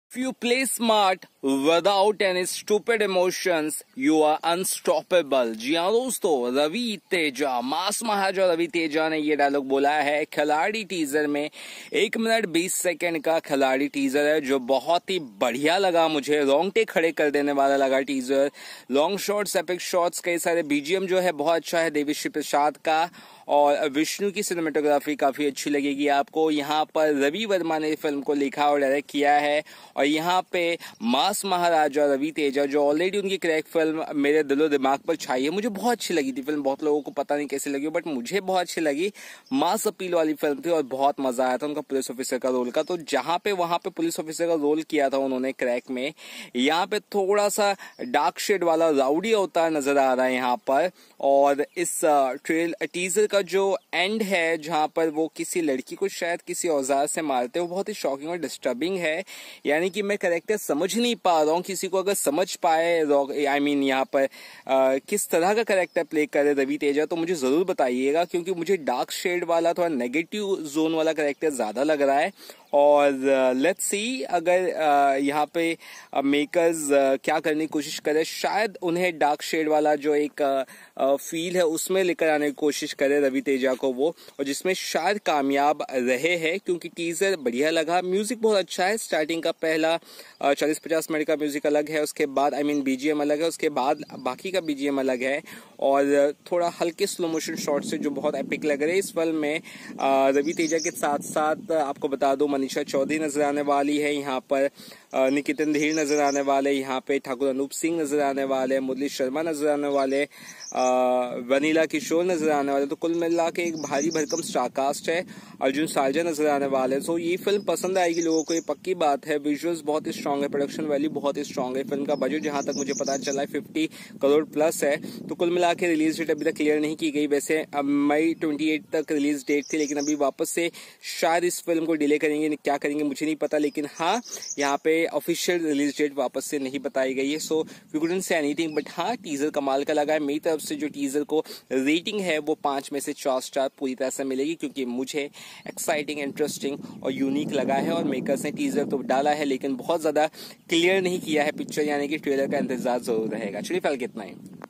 If you play smart without any stupid emotions, you are unstoppable। जी हाँ दोस्तों, रवि तेजा, मास महाराजा रवि तेजा ने ये डायलॉग बोला है खिलाड़ी टीजर में। 1 मिनट 20 सेकंड का खिलाड़ी टीजर है जो बहुत ही बढ़िया लगा मुझे, रोंगटे खड़े कर देने वाला लगा teaser. Long shots, epic shots, कई सारे बीजीएम जो है बहुत अच्छा है देवीश्री प्रसाद का, और विष्णु की सिनेमेटोग्राफी काफी अच्छी लगेगी आपको। यहाँ पर रवि वर्मा ने फिल्म को लिखा और डायरेक्ट किया है, और यहाँ पे मास महाराजा रवि तेजा जो ऑलरेडी उनकी क्रैक फिल्म मेरे दिलो दिमाग पर छाई है, मुझे बहुत अच्छी लगी थी फिल्म। बहुत लोगों को पता नहीं कैसी लगी, बट मुझे बहुत अच्छी लगी। मास अपील वाली फिल्म थी और बहुत मजा आया था उनका पुलिस ऑफिसर का रोल का। तो जहाँ पे वहां पे पुलिस ऑफिसर का रोल किया था उन्होंने क्रैक में, यहाँ पे थोड़ा सा डार्क शेड वाला राउडी अवतार नजर आ रहा है यहाँ पर। और इस टीजर का जो एंड है जहां पर वो किसी लड़की को शायद किसी औजार से मारते हैं, वो बहुत ही शॉकिंग और डिस्टर्बिंग है। यानी कि मैं कैरेक्टर समझ नहीं पा रहा हूँ, किसी को अगर समझ पाए यहाँ पर किस तरह का कैरेक्टर प्ले करे रवि तेजा तो मुझे जरूर बताइएगा, क्योंकि मुझे डार्क शेड वाला थोड़ा नेगेटिव जोन वाला कैरेक्टर ज्यादा लग रहा है। और लेट्स सी अगर यहाँ पे मेकर्स क्या करने की कोशिश करे, शायद उन्हें डार्क शेड वाला जो एक फील है उसमें लेकर आने की कोशिश करे रवि तेजा को वो, और जिसमें शायद कामयाब रहे हैं, क्योंकि टीजर बढ़िया लगा। म्यूजिक बहुत अच्छा है, स्टार्टिंग का पहला 40-50 मिनट का म्यूजिक अलग है, उसके बाद बीजीएम अलग है, उसके बाद बाकी का बीजीएम अलग है, और थोड़ा हल्के स्लो मोशन शॉट से जो बहुत एपिक लग रहे हैं। इस फिल्म में रवि तेजा के साथ साथ आपको बता दो मनीषा चौधरी नजर आने वाली है, यहाँ पर निकेतन धीर नजर आने वाले, यहाँ पे ठाकुर अनूप सिंह नजर आने वाले, मुरली शर्मा नजर आने वाले, वनीला किशोर नजर आने वाले। तो कुल मिला के एक भारी भरकम स्टारकास्ट है। अर्जुन सार्जा नजर आने वाले। सो ये फिल्म पसंद आएगी लोगों को, ये पक्की बात है। विजुअल्स बहुत ही स्ट्रांग है, प्रोडक्शन वैल्यू बहुत ही स्ट्रांग है। फिल्म का बजट जहां तक मुझे पता चला है 50 करोड़ प्लस है। तो कुल मिला के रिलीज डेट अभी तक क्लियर नहीं की गई। वैसे मई 28 तक रिलीज डेट थी, लेकिन अभी वापस से शायद इस फिल्म को डिले करेंगे, क्या करेंगे मुझे नहीं पता, लेकिन हाँ यहाँ पे ऑफिशियल रिलीज डेट वापस से नहीं बताई गई है। So we couldn't say anything, but हाँ टीजर कमाल का लगा है। मेरी तरफ से जो टीजर को रेटिंग है वो 5 में से 4 स्टार पूरी तरह से मिलेगी, क्योंकि मुझे एक्साइटिंग, इंटरेस्टिंग और यूनिक लगा है। और मेकर्स ने टीजर तो डाला है, लेकिन बहुत ज्यादा क्लियर नहीं किया है पिक्चर, यानी कि ट्रेलर का इंतजार जरूर रहेगा। चलिए फिलहाल कितना ही।